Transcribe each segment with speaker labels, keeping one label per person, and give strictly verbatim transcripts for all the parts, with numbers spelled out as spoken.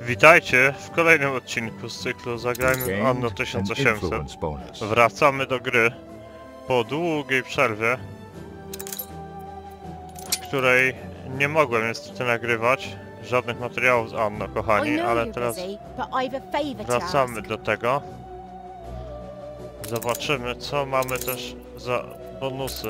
Speaker 1: Witajcie w kolejnym odcinku z cyklu Zagrajmy Anno tysiąc osiemset. Wracamy do gry po długiej przerwie, w której nie mogłem niestety nagrywać żadnych materiałów z Anno, kochani, ale teraz wracamy do tego. Zobaczymy, co mamy też za bonusy.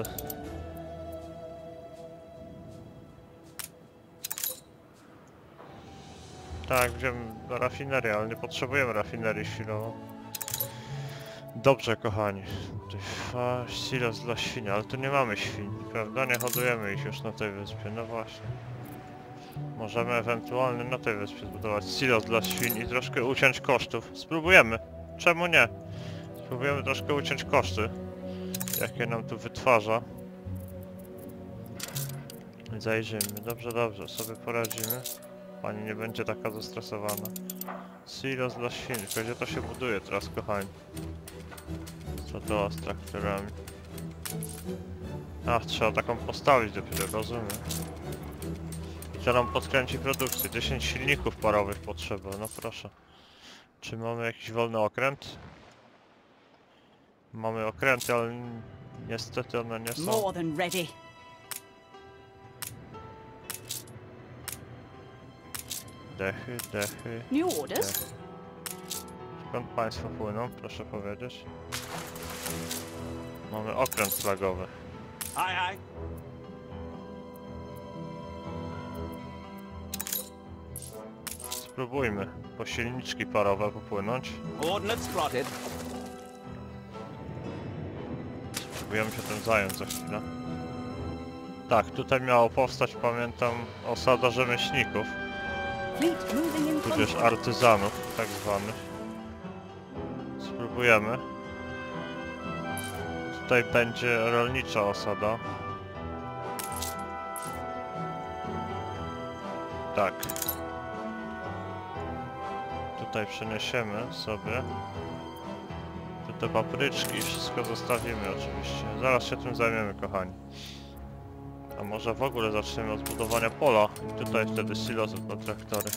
Speaker 1: Tak, idziemy do rafinerii, ale nie potrzebujemy rafinerii chwilowo. Dobrze, kochani. Silos dla świni, ale tu nie mamy świń, prawda? Nie hodujemy ich już na tej wyspie, no właśnie. Możemy ewentualnie na tej wyspie zbudować silos dla świń i troszkę uciąć kosztów. Spróbujemy. Czemu nie? Spróbujemy troszkę uciąć koszty, jakie nam tu wytwarza. Zajrzyjmy. Dobrze, dobrze, sobie poradzimy. Pani nie będzie taka zestresowana. Silos dla świn, tylko gdzie to się buduje teraz, kochani? Co to z traktorami? Ach, trzeba taką postawić dopiero, rozumiem. I to nam podkręci produkcję. dziesięć silników parowych potrzeba, no proszę. Czy mamy jakiś wolny okręt? Mamy okręty, ale niestety one nie są... Dechy, dechy, dechy. Skąd państwo płyną, proszę powiedzieć? Mamy okręt flagowy. Spróbujmy po silniczki parowe popłynąć. Spróbujemy się tym zająć za chwilę. Tak, tutaj miało powstać, pamiętam, osada rzemieślników. Tudzież artyzanów, tak zwanych. Spróbujemy. Tutaj będzie rolnicza osada. Tak. Tutaj przeniesiemy sobie. Tu te papryczki i wszystko zostawimy oczywiście. Zaraz się tym zajmiemy, kochani. A może w ogóle zaczniemy od zbudowania pola i tutaj wtedy silosów na traktory.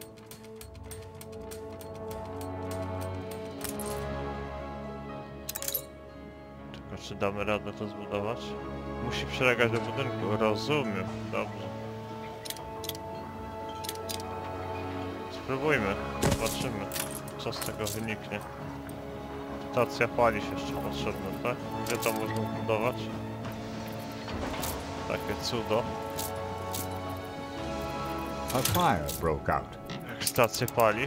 Speaker 1: Tylko czy damy radę to zbudować? Musi przylegać do budynku, rozumiem, dobrze. Spróbujmy, zobaczymy co z tego wyniknie. Stacja paliw jeszcze potrzebna, tak? Gdzie to można budować? Takie cudo.
Speaker 2: A fire broke out.
Speaker 1: Stacje paliw.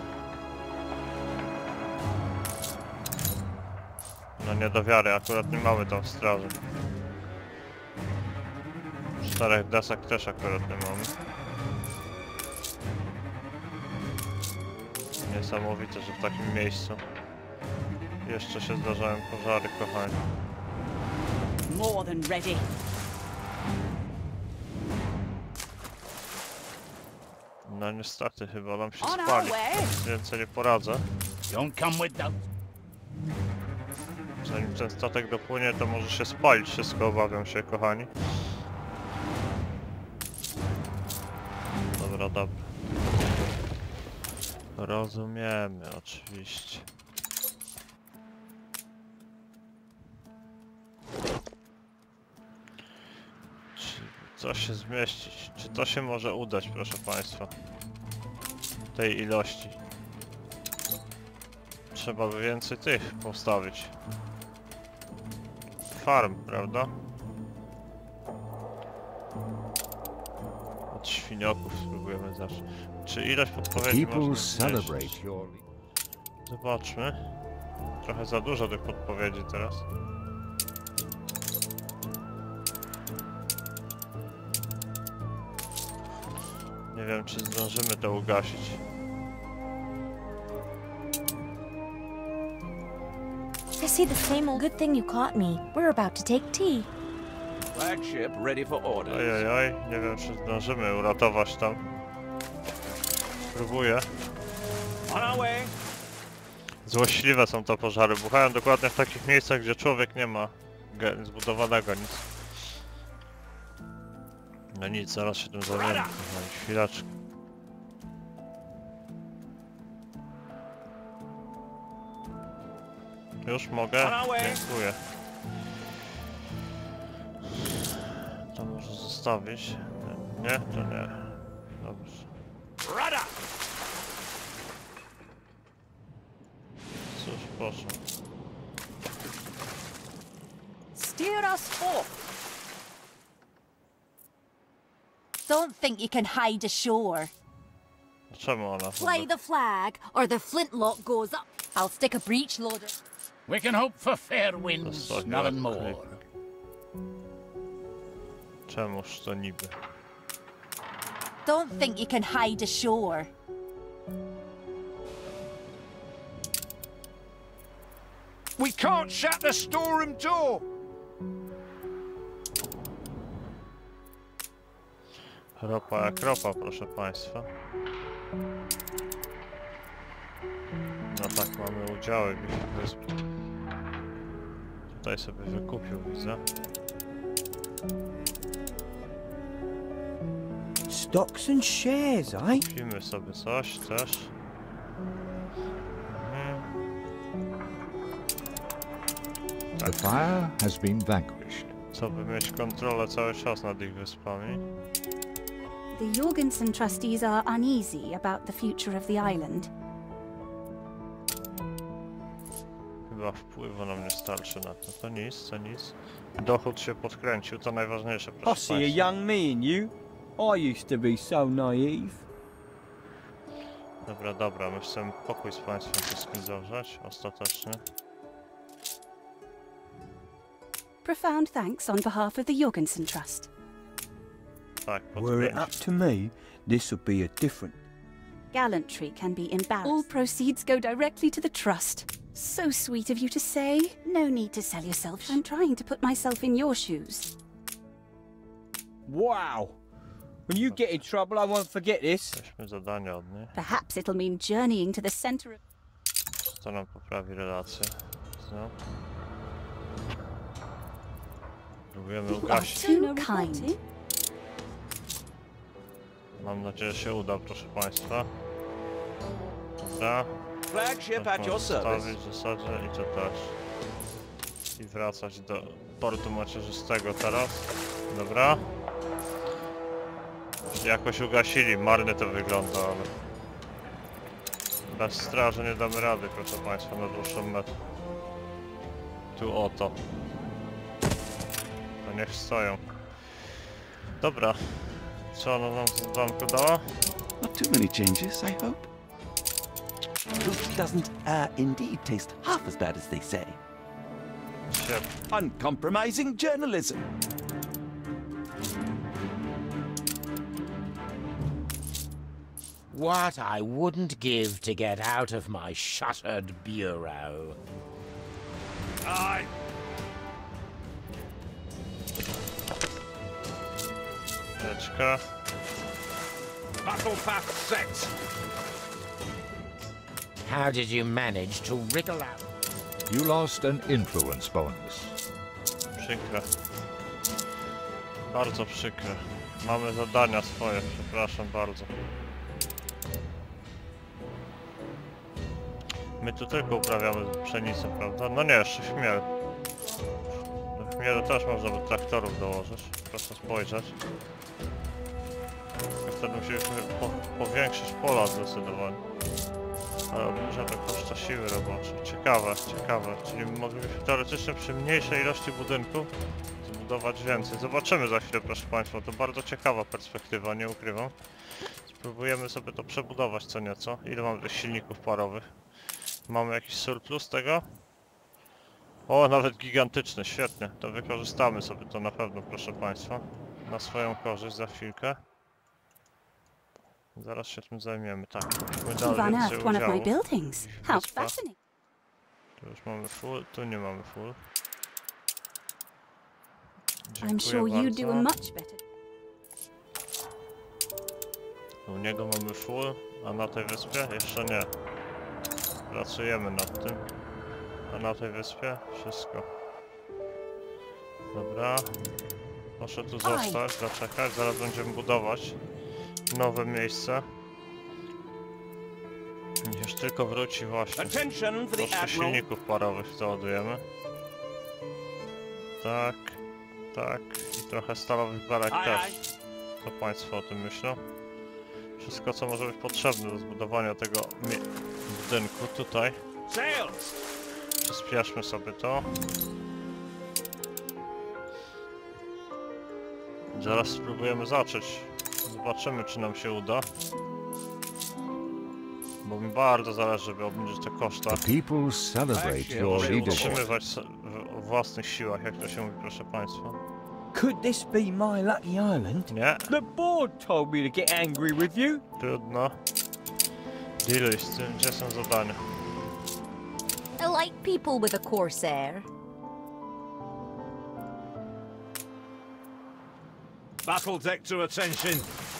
Speaker 1: No nie do wiary, akurat nie mamy tam straży. Czterech desek też akurat nie mamy. Niesamowite, że w takim miejscu jeszcze się zdarzają pożary, kochani.
Speaker 3: More than ready.
Speaker 1: No niestety, chyba nam się spali. Więcej nie poradzę. Zanim ten statek dopłynie, to może się spalić wszystko, obawiam się, kochani. Dobra, dobra. Rozumiemy, oczywiście. Co się zmieścić? Czy to się może udać, proszę państwa? Tej ilości. Trzeba by więcej tych postawić. Farm, prawda? Od świnioków spróbujemy zawsze. Czy ilość podpowiedzi można zmniejszyć? Zobaczmy. Trochę za dużo tych podpowiedzi teraz. Nie wiem, czy zdążymy to ugasić.
Speaker 4: I see the same old good thing you caught me. We're about to take tea.
Speaker 5: Flagship ready for orders.
Speaker 1: Ojej, nie wiem, czy zdążymy uratować tam. Spróbuję.
Speaker 5: On our way.
Speaker 1: Złośliwe są te pożary. Buchają dokładnie w takich miejscach, gdzie człowiek nie ma zbudowanego nic. No nic, zaraz się tym zajmiemy. Chwileczkę. Już mogę?
Speaker 5: On our way.
Speaker 1: Dziękuję. To może zostawić. Nie, to nie. Dobrze.
Speaker 5: Rudder!
Speaker 1: Cóż, proszę.
Speaker 3: Steer us forth.
Speaker 4: Don't think you can hide ashore.
Speaker 1: Czemu ona?
Speaker 4: Fly the flag, or the flintlock goes up. I'll stick a breech loader.
Speaker 6: We can hope for fair winds,
Speaker 1: Zostawiła
Speaker 6: nothing more.
Speaker 1: klip. Czemuż to niby?
Speaker 4: Don't think you can hide ashore.
Speaker 5: We can't shut the storeroom door.
Speaker 1: Ropa jak ropa, proszę państwa. No tak, mamy udziały w ich wyspie. Tutaj sobie wykupił, widzę.
Speaker 7: Stocks and shares, eh?
Speaker 1: Kupimy sobie coś też. Mhm.
Speaker 2: The fire has been vanquished.
Speaker 1: Co by mieć kontrolę cały czas nad ich wyspami.
Speaker 8: The Jorgensen trustees are uneasy about the future of the island.
Speaker 1: Chyba wpływu nam nie starczy na to. To nic, to nic. Dochód się podkręcił, to najważniejsze,
Speaker 7: I
Speaker 1: proszę
Speaker 7: see a
Speaker 1: państwa.
Speaker 7: young me in you. I used to be so naive.
Speaker 1: Dobra, dobra, my chcemy pokój z państwem wszystkim zawrzeć, ostatecznie.
Speaker 8: Profound thanks on behalf of the Jorgensen Trust.
Speaker 1: Tak,
Speaker 7: Were it up
Speaker 1: podpięć.
Speaker 7: to me, this would be a different.
Speaker 8: Gallantry can be embarrassed. All proceeds go directly to the trust. So sweet of you to say. No need to sell yourself. I'm trying to put myself in your shoes.
Speaker 7: Wow! When you get in trouble, I won't forget this.
Speaker 1: Weźmy zadanie od niej.
Speaker 8: Perhaps it'll mean journeying to the center of...
Speaker 1: To nam poprawi relacje. No. Próbujemy ugasić.
Speaker 8: Too kind.
Speaker 1: Mam nadzieję, że się uda, proszę państwa. Dobra.
Speaker 5: Flagship
Speaker 1: To
Speaker 5: at your service.
Speaker 1: zostawić w zasadzie i to też. I wracać do portu macierzystego teraz. Dobra. Jakoś ugasili, marnie to wygląda, ale... Bez straży nie damy rady, proszę państwa, na dłuższą metę. Tu oto. To niech stoją. Dobra. Co ona nam z banku dała?
Speaker 9: Not too many changes, I hope. Food doesn't, uh, indeed taste half as bad as they say.
Speaker 1: Świetnie.
Speaker 9: Uncompromising journalism.
Speaker 6: What I wouldn't give to get out of my shuttered bureau.
Speaker 5: Aye.
Speaker 1: Teczka.
Speaker 5: Battle path set.
Speaker 6: How did you manage to wriggle out?
Speaker 2: You lost an influence bonus.
Speaker 1: Przykre. Bardzo przykre. Mamy zadania swoje, przepraszam bardzo. My tu tylko uprawiamy pszenicę, prawda? No nie, jeszcze chmiel. Do chmielu też można by traktorów dołożyć. Proszę spojrzeć. Tylko wtedy musieliśmy po, powiększyć pola zdecydowanie. Ale obniża to koszta siły roboczej. Ciekawe, ciekawe. Czyli moglibyśmy teoretycznie przy mniejszej ilości budynków zbudować więcej. Zobaczymy za chwilę, proszę państwa. To bardzo ciekawa perspektywa, nie ukrywam. Spróbujemy sobie to przebudować co nieco. Ile mamy tych silników parowych? Mamy jakiś surplus tego? O, nawet gigantyczny, świetnie. To wykorzystamy sobie to na pewno, proszę państwa. Na swoją korzyść za chwilkę. Zaraz się tym zajmiemy, tak. Musimy
Speaker 8: You've
Speaker 1: dalej więcej
Speaker 8: unearthed one of my
Speaker 1: udziału.
Speaker 8: buildings. How
Speaker 1: Wyspa.
Speaker 8: fascinating.
Speaker 1: Tu już mamy full, tu nie mamy full.
Speaker 8: I'm sure
Speaker 1: Dziękuję
Speaker 8: you do a
Speaker 1: bardzo.
Speaker 8: much better.
Speaker 1: U niego mamy full, a na tej wyspie jeszcze nie. Pracujemy nad tym. A na tej wyspie wszystko. Dobra. Proszę tu zostać, zaczekać, zaraz będziemy budować nowe miejsce. Już tylko wróci właśnie.
Speaker 5: Attention for the
Speaker 1: Troszkę
Speaker 5: Admiral.
Speaker 1: silników parowych załadujemy. Tak, tak. I trochę stalowych belek
Speaker 5: Aye,
Speaker 1: też.
Speaker 5: aye.
Speaker 1: Co Państwo o tym myślą? Wszystko, co może być potrzebne do zbudowania tego mi- budynku tutaj.
Speaker 5: Sails!
Speaker 1: Przyspieszmy sobie to. Zaraz spróbujemy zacząć. Zobaczymy, czy nam się uda. Bo mi bardzo zależy, żeby obniżyć te koszta.
Speaker 2: The people celebrate your
Speaker 1: Żeby
Speaker 2: leadership.
Speaker 1: utrzymywać se- w własnych siłach, jak to się mówi, proszę Państwa.
Speaker 7: Could this be my lucky island?
Speaker 1: Nie,
Speaker 7: The board told me to get angry with you.
Speaker 1: trudno. Dealuj z tym, gdzie są zadania.
Speaker 3: I like people with a Corsair.
Speaker 5: Battle deck to attention.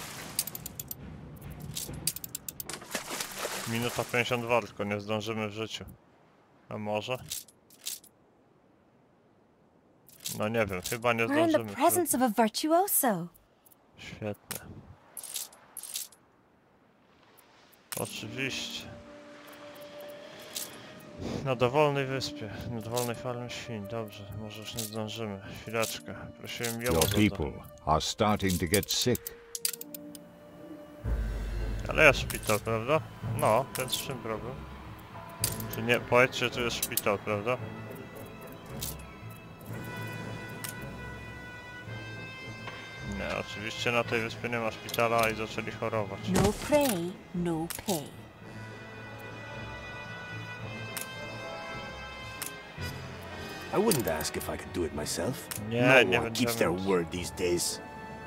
Speaker 1: Minuta pięćdziesiąt dwa, tylko nie zdążymy w życiu. A może? No nie wiem, chyba nie
Speaker 4: We're in the
Speaker 1: zdążymy.
Speaker 4: presence of a virtuoso.
Speaker 1: Świetnie. Oczywiście. Na dowolnej wyspie, na dowolnej farmie świń. Dobrze, może już nie zdążymy. Chwileczkę. Prosiłem ją o
Speaker 2: Your
Speaker 1: zadanie.
Speaker 2: people are starting to get sick.
Speaker 1: Ale jest szpital, prawda? No, więc z czym problem? Czy nie? Powiedzcie, że tu jest szpital, prawda? Nie, oczywiście na tej wyspie nie ma szpitala i zaczęli chorować.
Speaker 4: No pray, no pay.
Speaker 10: I wouldn't ask if I could do it myself.
Speaker 1: Nie,
Speaker 10: no
Speaker 1: nie
Speaker 10: one keeps their
Speaker 1: będziemy.
Speaker 10: word these days.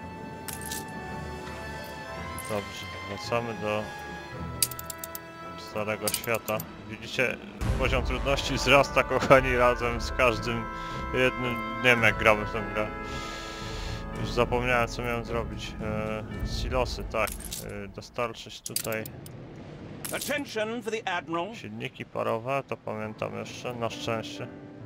Speaker 1: Dobrze, wracamy do Starego Świata. Widzicie, poziom trudności wzrasta, kochani, razem z każdym jednym dniem, jak gramy w tę grę. Już zapomniałem, co miałem zrobić. E, silosy, tak. E, dostarczyć tutaj
Speaker 5: Attention for the Admiral.
Speaker 1: silniki parowe, to pamiętam jeszcze, na szczęście.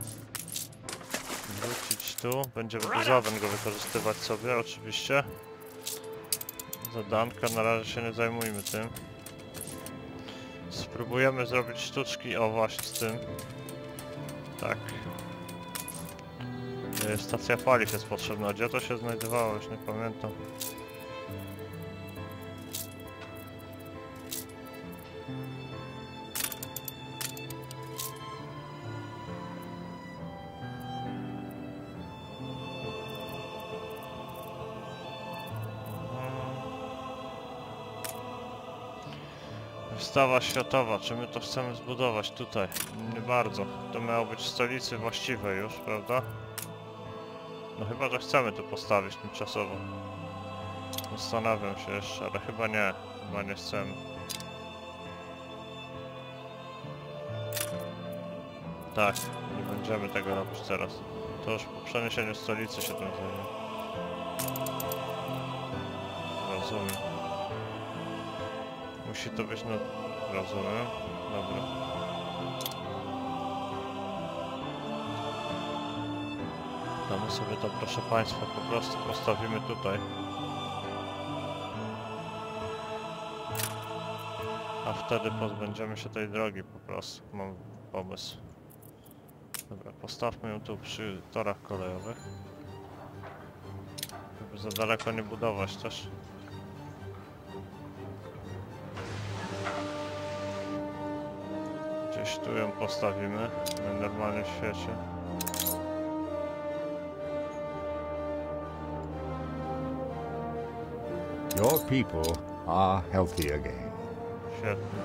Speaker 1: Wrócić tu, będziemy do zaden go wykorzystywać sobie, oczywiście. Zadanka, na razie się nie zajmujmy tym. Spróbujemy zrobić sztuczki, o właśnie z tym. Tak. E, Stacja paliw jest potrzebna, gdzie to się znajdowało, już nie pamiętam. Wystawa światowa, czy my to chcemy zbudować tutaj? Nie bardzo. To miało być w stolicy właściwej już, prawda? No chyba, że chcemy to postawić tymczasowo. Zastanawiam się jeszcze, ale chyba nie. Chyba nie chcemy. Tak, nie będziemy tego robić teraz. To już po przeniesieniu stolicy się tym zajmie. Rozumiem. Musi to być, no... Rozumiem. Dobra. Damy sobie to, proszę Państwa, po prostu postawimy tutaj. A wtedy pozbędziemy się tej drogi po prostu. Mam pomysł. Dobra, postawmy ją tu przy torach kolejowych. Żeby za daleko nie budować też. Gdzieś tu ją postawimy, w normalnym świecie.
Speaker 2: Your people are healthy again.
Speaker 1: Świetnie.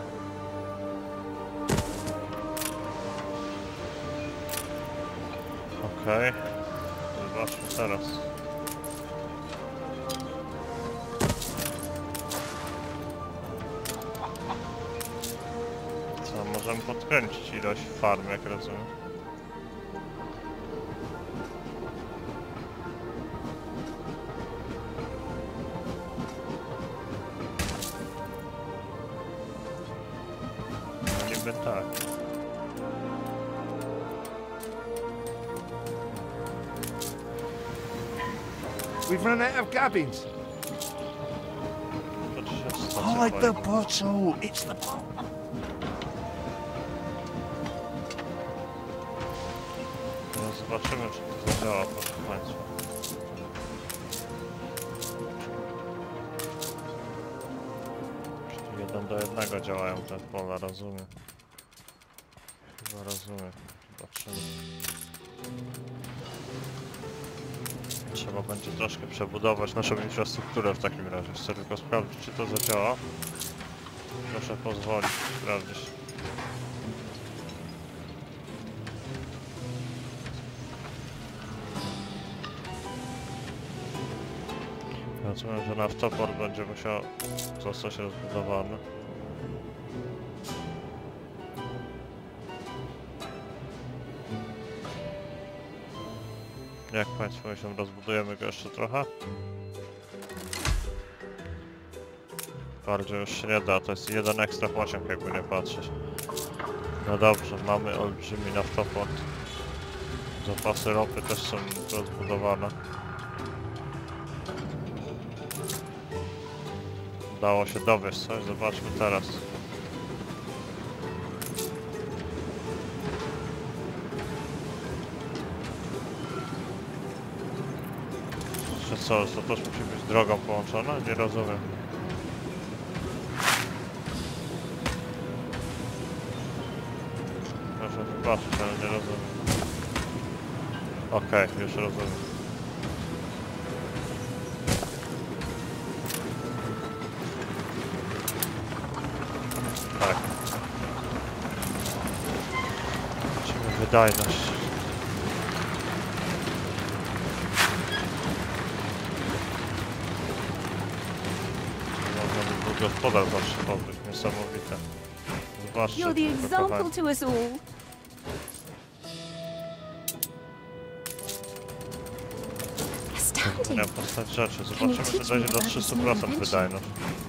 Speaker 1: Okej. Okay. Zobaczmy teraz. Co, możemy podkręcić ilość farm, jak rozumiem. No niby tak.
Speaker 10: We've run out of cabins.
Speaker 1: To czy się stacja
Speaker 10: Hide the
Speaker 1: paliw?
Speaker 10: bottle. It's the
Speaker 1: No zobaczymy, czy to zadziała, proszę Państwa. Czyli jeden do jednego działają te pola, rozumiem. Chyba rozumiem. Zobaczymy. Trzeba będzie troszkę przebudować naszą infrastrukturę w takim razie. Chcę tylko sprawdzić, czy to zadziała. Proszę pozwolić sprawdzić. Rozumiem, że naftoport będzie musiał zostać rozbudowany. Jak Państwo myślą, rozbudujemy go jeszcze trochę? Bardziej już się nie da, to jest jeden ekstra pociąg, jakby nie patrzeć. No dobrze, mamy olbrzymi naftoport. Zapasy ropy też są rozbudowane. Udało się dowieść coś, zobaczmy teraz. Czy co, to też musi być drogą połączona? Nie rozumiem. Proszę wybaczyć, ale nie rozumiem. Okej, okay, już rozumiem. Tak. Zobaczymy wydajność. Można by był gospodarz zatrzymowy, niesamowite. Zobaczcie,
Speaker 8: You're the
Speaker 1: tylko,
Speaker 8: example
Speaker 1: kochani.
Speaker 8: to us all.
Speaker 4: Astounding.
Speaker 1: Nie postać rzeczy. Zobaczymy, czy dojdzie do trzystu procent wydajność.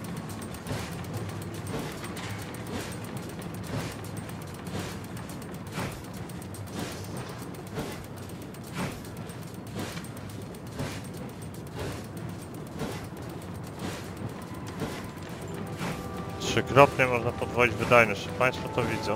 Speaker 1: Trzykrotnie można podwoić wydajność. Czy Państwo to widzą?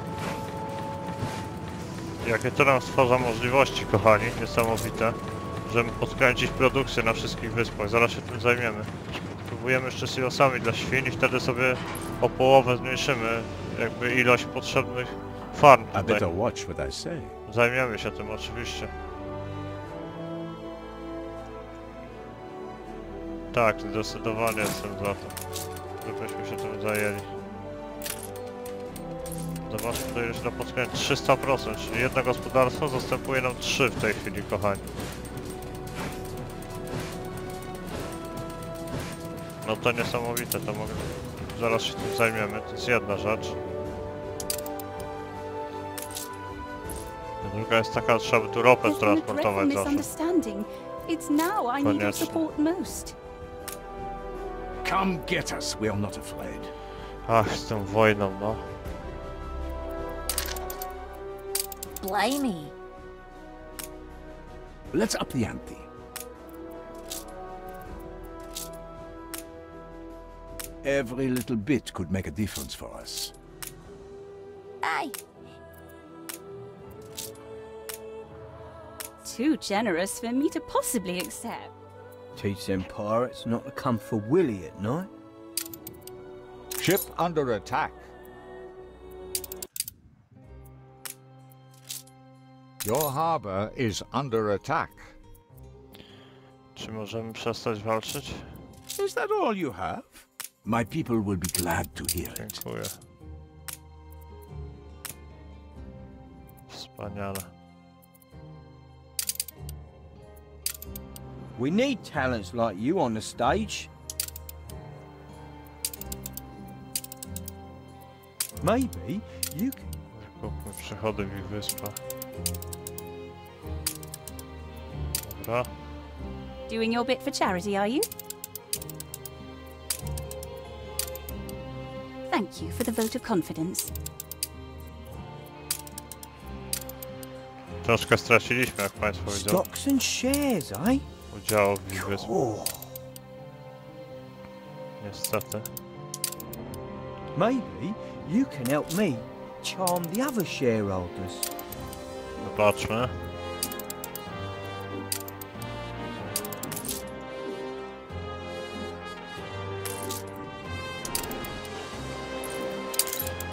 Speaker 1: Jakie to nam stwarza możliwości, kochani, niesamowite, żeby podkręcić produkcję na wszystkich wyspach. Zaraz się tym zajmiemy. Próbujemy jeszcze silosami dla świń i wtedy sobie o połowę zmniejszymy jakby ilość potrzebnych farm
Speaker 10: I
Speaker 1: tutaj.
Speaker 10: better watch what I say.
Speaker 1: Zajmiemy się tym oczywiście. Tak, zdecydowanie jestem za tym, żebyśmy się tym zajęli. Zobaczmy, to ile się da podkręcić. trzysta procent, czyli jedno gospodarstwo zastępuje nam trzy w tej chwili, kochani. No to niesamowite, to mogę... Zaraz się tym zajmiemy, to jest jedna rzecz. A druga jest taka, że trzeba by tu ropę
Speaker 8: There's been a dreadful
Speaker 1: transportować zawsze.
Speaker 8: misunderstanding. It's now I need your
Speaker 1: Koniecznie.
Speaker 8: support most.
Speaker 10: Come get us. We are not afraid.
Speaker 1: Ach, z tą wojną, no.
Speaker 3: Blimey.
Speaker 10: Let's up the ante. Every little bit could make a difference for us.
Speaker 3: Aye.
Speaker 8: Too generous for me to possibly accept.
Speaker 7: Teach them pirates not to come for Willie at night.
Speaker 2: Ship under attack. Your harbor is under attack.
Speaker 1: Czy możemy przestać walczyć?
Speaker 10: Is that all you have? My people will be glad to hear it.
Speaker 1: Dziękuję. Wspaniale.
Speaker 7: We need talents like you on the stage. Maybe you can...
Speaker 1: Kupmy przychody w ich wyspach. Dobra.
Speaker 8: Doing your bit for charity, are you? Thank you for the vote of confidence.
Speaker 1: Troszkę straciliśmy, jak Państwo widzą,
Speaker 7: Stocks and shares, eh?
Speaker 1: udziału w ich wyspach.
Speaker 7: Oh,
Speaker 1: Niestety.
Speaker 7: maybe you can help me charm the other shareholders.
Speaker 1: Zobaczmy.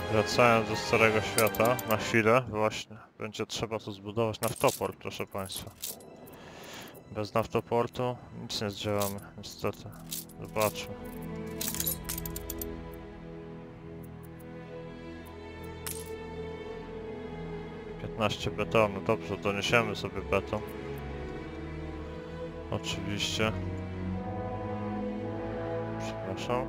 Speaker 1: Wracając do Starego Świata, na chwilę właśnie, będzie trzeba tu zbudować naftoport, proszę Państwa. Bez naftoportu nic nie zdziałamy, niestety. Zobaczmy. piętnaście betonu, dobrze, doniesiemy sobie beton. Oczywiście. Przepraszam.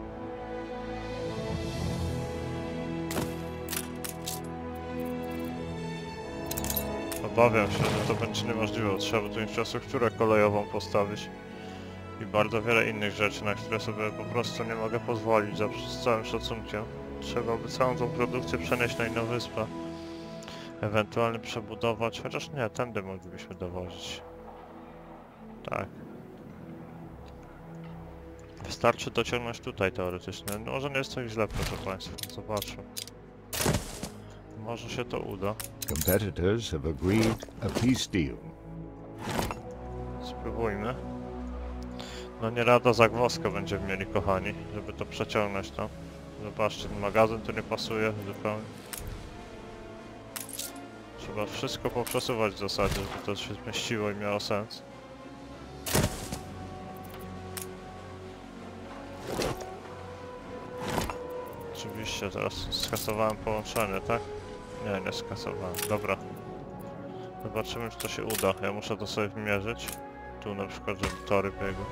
Speaker 1: Obawiam się, że to będzie niemożliwe. Trzeba tu infrastrukturę kolejową postawić. I bardzo wiele innych rzeczy, na które sobie po prostu nie mogę pozwolić, za z całym szacunkiem. Trzeba by całą tą produkcję przenieść na inną wyspę. Ewentualnie przebudować, chociaż nie, tędy moglibyśmy dowozić. Tak. Wystarczy dociągnąć tutaj teoretycznie. No, może nie jest to źle, proszę Państwa. Zobaczmy. Może się to uda.
Speaker 2: Competitors have agreed a peace deal.
Speaker 1: Spróbujmy. No nie lada zagwozdkę będziemy mieli, kochani, żeby to przeciągnąć tam. Zobaczcie, ten magazyn tu nie pasuje zupełnie. Trzeba wszystko poprzesuwać w zasadzie, żeby to się zmieściło i miało sens. Oczywiście, teraz skasowałem połączenie, tak? Nie, nie skasowałem. Dobra. Zobaczymy, czy to się uda. Ja muszę to sobie wymierzyć. Tu na przykład, żeby tory biegły.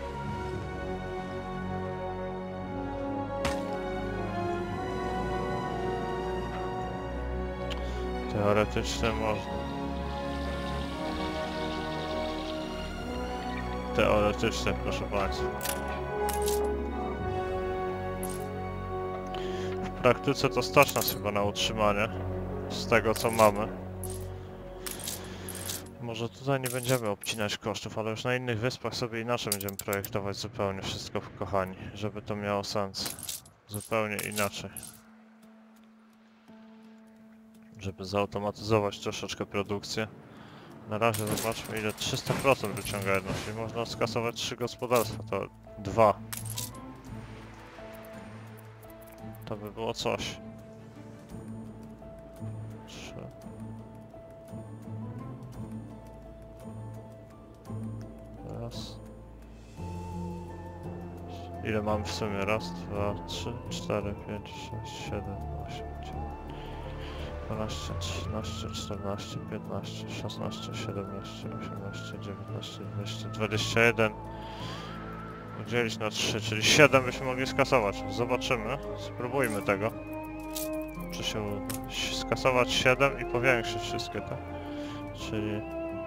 Speaker 1: Teoretycznie można. Teoretycznie, proszę Państwa. W praktyce to stać nas chyba na utrzymanie z tego, co mamy. Może tutaj nie będziemy obcinać kosztów, ale już na innych wyspach sobie inaczej będziemy projektować zupełnie wszystko, kochani, żeby to miało sens. Zupełnie inaczej. Żeby zautomatyzować troszeczkę produkcję. Na razie zobaczmy, ile trzysta procent wyciąga jedno, czyli można skasować trzy gospodarstwa, to dwa. To by było coś. Trzy. Raz. Ile mam w sumie? Raz, dwa, trzy, cztery, pięć, sześć, siedem, osiem, dziewięć, dwanaście, trzynaście, czternaście, piętnaście, szesnaście, siedemnaście, osiemnaście, dziewiętnaście, dwadzieścia, dwadzieścia jeden. Podzielić na trzy, czyli siedem byśmy mogli skasować. Zobaczymy. Spróbujmy tego. Czy się uda. Skasować siedem i powiększyć wszystkie te. Czyli...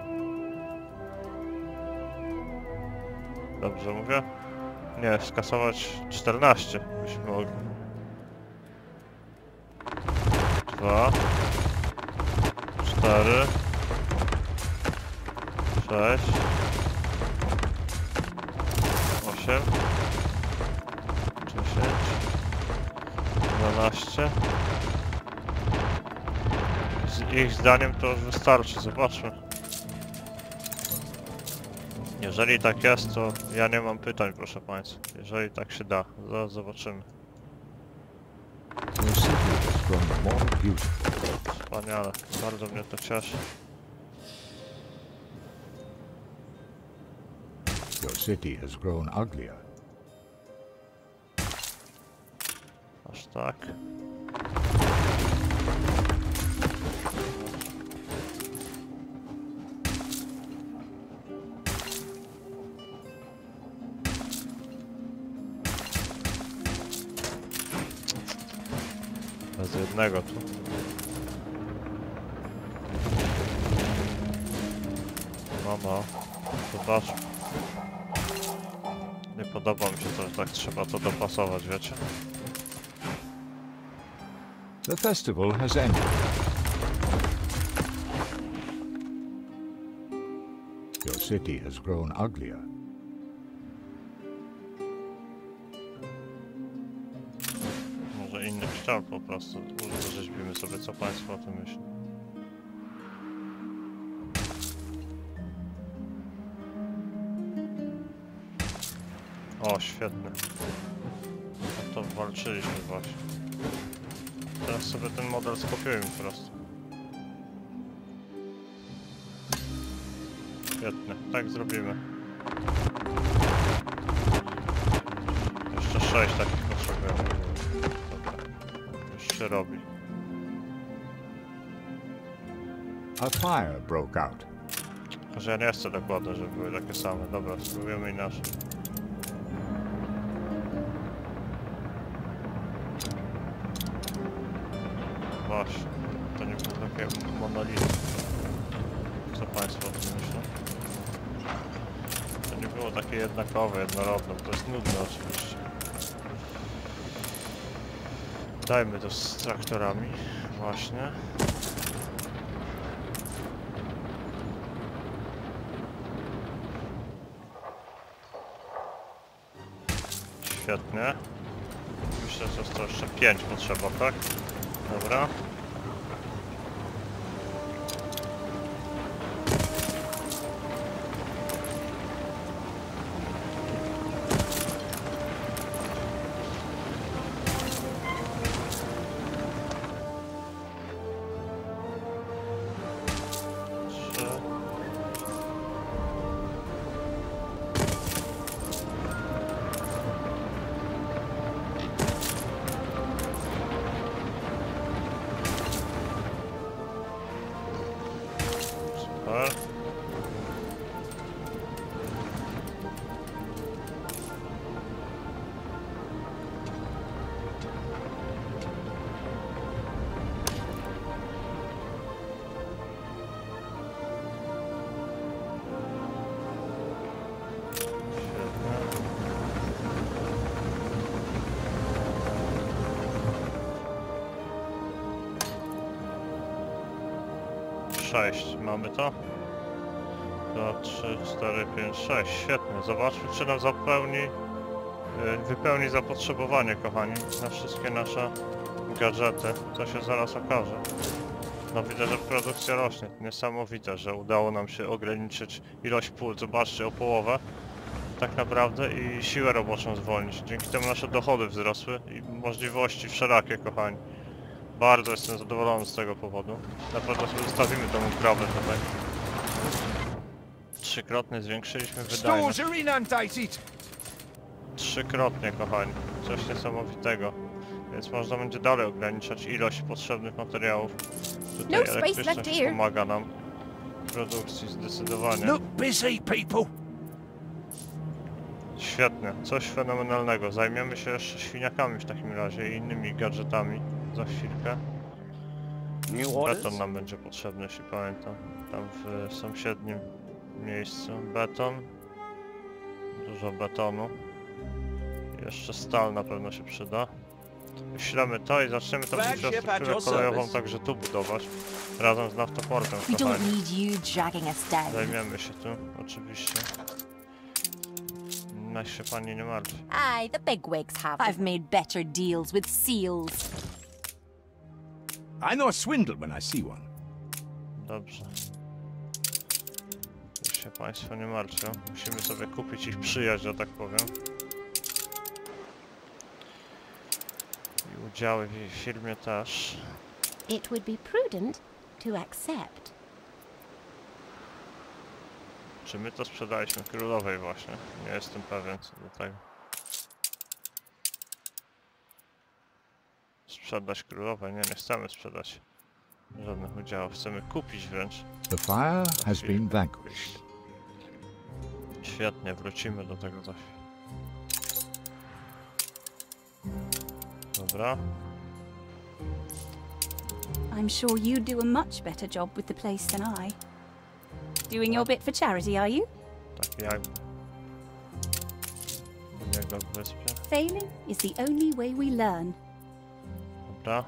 Speaker 1: Dobrze mówię? Nie, skasować czternaście byśmy mogli. dwa, cztery, sześć, osiem, dziesięć, dwanaście. Z ich zdaniem to już wystarczy, zobaczmy. Jeżeli tak jest, to ja nie mam pytań, proszę Państwa. Jeżeli tak się da, zaraz zobaczymy.
Speaker 2: Your city has grown more beautiful.
Speaker 1: Wspaniale, bardzo mnie to cieszy.
Speaker 2: Your city has grown uglier.
Speaker 1: Aż tak. Bez jednego tu. No no, zobacz. Nie podoba mi się to, że tak trzeba to dopasować, wiecie?
Speaker 2: The festival has ended. Your city has grown uglier.
Speaker 1: Może inny kształt po prostu. Urzeźbimy sobie, co Państwo o tym myślą. O, świetnie. No to walczyliśmy właśnie. Teraz sobie ten model skopiujemy po prostu. Świetnie, tak zrobimy. Jeszcze sześć takich potrzebujemy. Dobra, już się robi.
Speaker 2: A fire broke out.
Speaker 1: Że ja nie chcę dokładnie, żeby były takie same. Dobra, spróbujemy inaczej. Właśnie, to nie było takie monolity. Co Państwo o tym myślą? To nie było takie jednakowe, jednorodne, bo to jest nudne oczywiście. Dajmy to z traktorami, właśnie. Świetnie. Myślę, że jest to jeszcze pięć potrzeba, tak? Dobra. Trzy. Super. sześć. Mamy to? dwa, trzy, cztery, pięć, sześć. Świetnie. Zobaczmy, czy nam zapełni, yy, wypełni zapotrzebowanie, kochani, na wszystkie nasze gadżety. To się zaraz okaże. No widzę, że produkcja rośnie. Niesamowite, że udało nam się ograniczyć ilość pól. Zobaczcie, o połowę. Tak naprawdę i siłę roboczą zwolnić. Dzięki temu nasze dochody wzrosły i możliwości wszelakie, kochani. Bardzo jestem zadowolony z tego powodu. Na pewno sobie zostawimy tą uprawę tutaj. Trzykrotnie zwiększyliśmy wydajność.
Speaker 5: Stores are inundated.
Speaker 1: Trzykrotnie, kochani. Coś niesamowitego. Więc można będzie dalej ograniczać ilość potrzebnych materiałów. Tutaj
Speaker 3: No space left
Speaker 1: elektryczność
Speaker 3: here.
Speaker 1: pomaga nam w produkcji zdecydowanie.
Speaker 5: Look busy, people.
Speaker 1: Świetnie, coś fenomenalnego. Zajmiemy się jeszcze świniakami w takim razie i innymi gadżetami za chwilkę. Beton nam będzie potrzebny, jeśli pamiętam. Tam w sąsiednim miejscu. Beton. Dużo betonu. Jeszcze stal na pewno się przyda. Wyślemy to i zaczniemy tą infrastrukturę kolejową także tu budować. Razem z naftoportem.
Speaker 3: We don't
Speaker 1: kochani.
Speaker 3: need you dragging us down.
Speaker 1: Zajmiemy się tu, oczywiście. Niech się pani nie martwi.
Speaker 3: Aye, the bigwigs have. I've made better deals with seals.
Speaker 10: I know a swindle when I see one.
Speaker 1: Dobrze. Już się państwo nie martwią. Musimy sobie kupić ich przyjaźń, że tak powiem. I udziały w jej firmie też.
Speaker 4: It would be prudent to accept.
Speaker 1: Czy my to sprzedaliśmy królowej właśnie? Nie jestem pewien co do tego. Sprzedać królowej? Nie, nie chcemy sprzedać żadnych udziałów. Chcemy kupić wręcz.
Speaker 2: The fire has been vanquished.
Speaker 1: Świetnie, wrócimy do tego za chwilę. Dobra.
Speaker 8: I'm sure you do a much better job with the place than I. Doing your bit for charity, are you?
Speaker 1: Tak jakby. Niego w wyspie.
Speaker 8: Failing is the only way we learn.
Speaker 1: Dobra.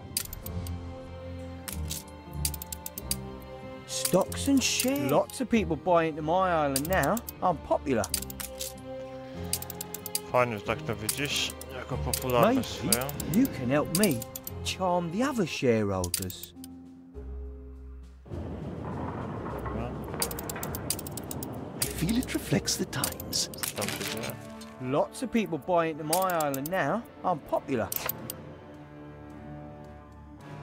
Speaker 7: Stocks and shares. Lots of people buy into my island now. I'm popular.
Speaker 1: Fajnie, że tak to widzisz. Jako popularność
Speaker 7: Maybe
Speaker 1: swoją.
Speaker 7: you can help me charm the other shareholders.
Speaker 1: Dobra.
Speaker 9: I feel it reflects the times.
Speaker 1: Co tam się dzieje?
Speaker 7: Lots of people buy into my island now. I'm popular.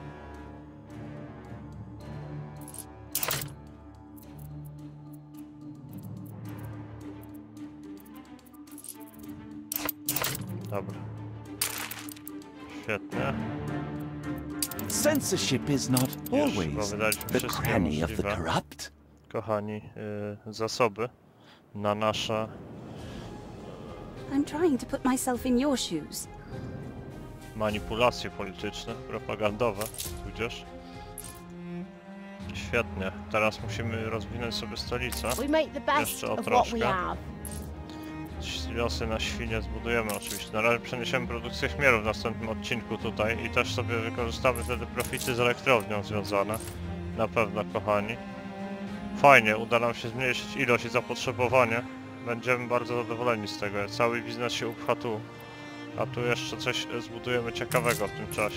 Speaker 1: Dobra. Świetnie.
Speaker 9: Censorship is not
Speaker 1: Już chyba
Speaker 9: always
Speaker 1: wydaliśmy
Speaker 9: the
Speaker 1: wszystkie
Speaker 9: cranny of the
Speaker 1: możliwe,
Speaker 9: corrupt.
Speaker 1: kochani, yy, zasoby na nasze...
Speaker 8: I'm trying to put myself in your shoes.
Speaker 1: manipulacje polityczne, propagandowe, tudzież. Świetnie. Teraz musimy rozwinąć sobie stolicę.
Speaker 4: We make the best
Speaker 1: Jeszcze o
Speaker 4: of what we
Speaker 1: troszkę.
Speaker 4: have.
Speaker 1: Silosy na świnie zbudujemy oczywiście. Na razie przeniesiemy produkcję chmieru w następnym odcinku tutaj i też sobie wykorzystamy wtedy profity z elektrownią związane. Na pewno, kochani. Fajnie, uda nam się zmniejszyć ilość i zapotrzebowanie. Będziemy bardzo zadowoleni z tego. Cały biznes się upcha tu. A tu jeszcze coś zbudujemy ciekawego w tym czasie.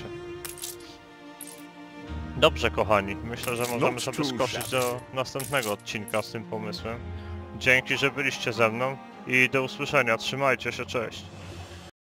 Speaker 1: Dobrze, kochani. Myślę, że możemy
Speaker 5: Not
Speaker 1: sobie
Speaker 5: too
Speaker 1: skoczyć
Speaker 5: shabby.
Speaker 1: do następnego odcinka z tym pomysłem. Dzięki, że byliście ze mną i do usłyszenia. Trzymajcie się, cześć.